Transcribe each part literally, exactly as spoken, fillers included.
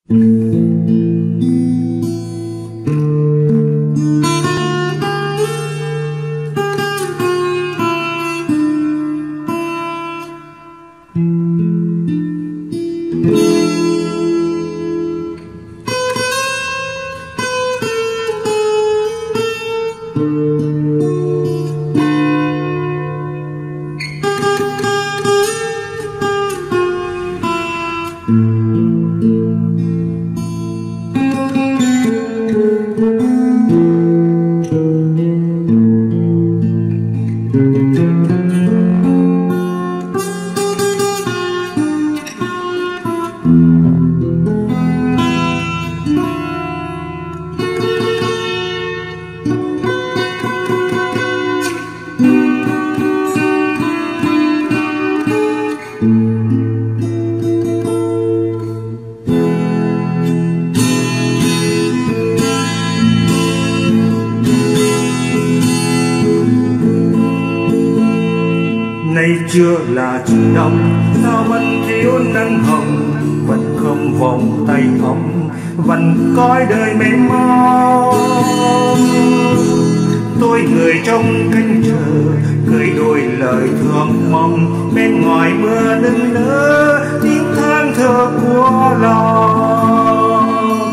Nay chưa là chừng đông, sao vẫn thiếu nắng hồng, vẫn không vòng tay ấm, vẫn cõi đời mềm mong. Tôi người trong canh chờ, cười đôi lời thương mong, bên ngoài mưa lưng lỡ tiếng than thở của lòng.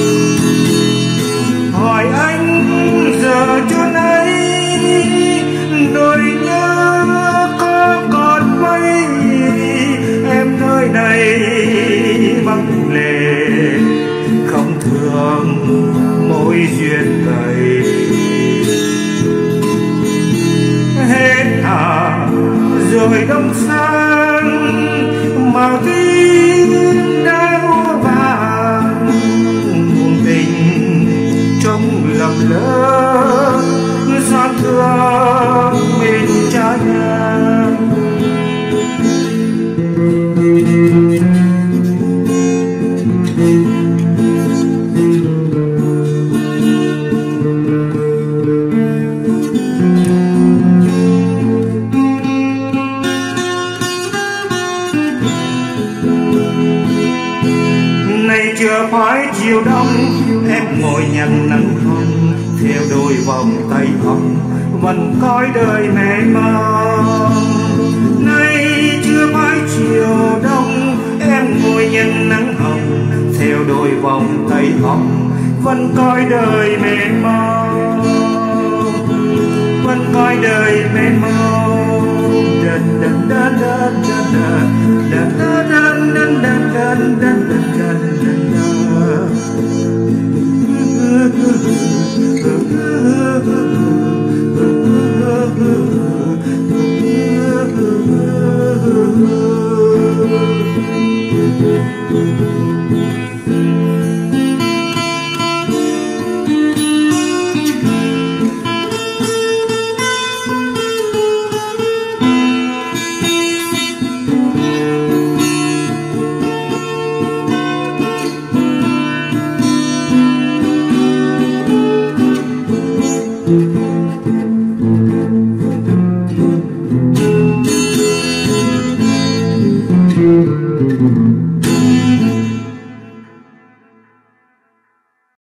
Hỏi anh giờ chốn ấy, nỗi nhớ có còn mấy, em nơi này vắng lệ không thương mối duyên đầy. Hết à rồi đông sang, màu tím đã úa vàng, buồn tình trong lầm lỡ, xót thương bên trái ngang. Này chưa phải chiều đông, em ngồi nhận nắng hồng, theo đôi vòng tay ấm, vẫn cõi đời mê mong. Nay chưa phải chiều đông, em ngồi nhận nắng hồng, theo đôi vòng tay ấm, vẫn cõi đời mê mong, vẫn cõi đời mê mong. Đần đần đần đần đần đần đần đần đần đần đần đần đần. Thank you.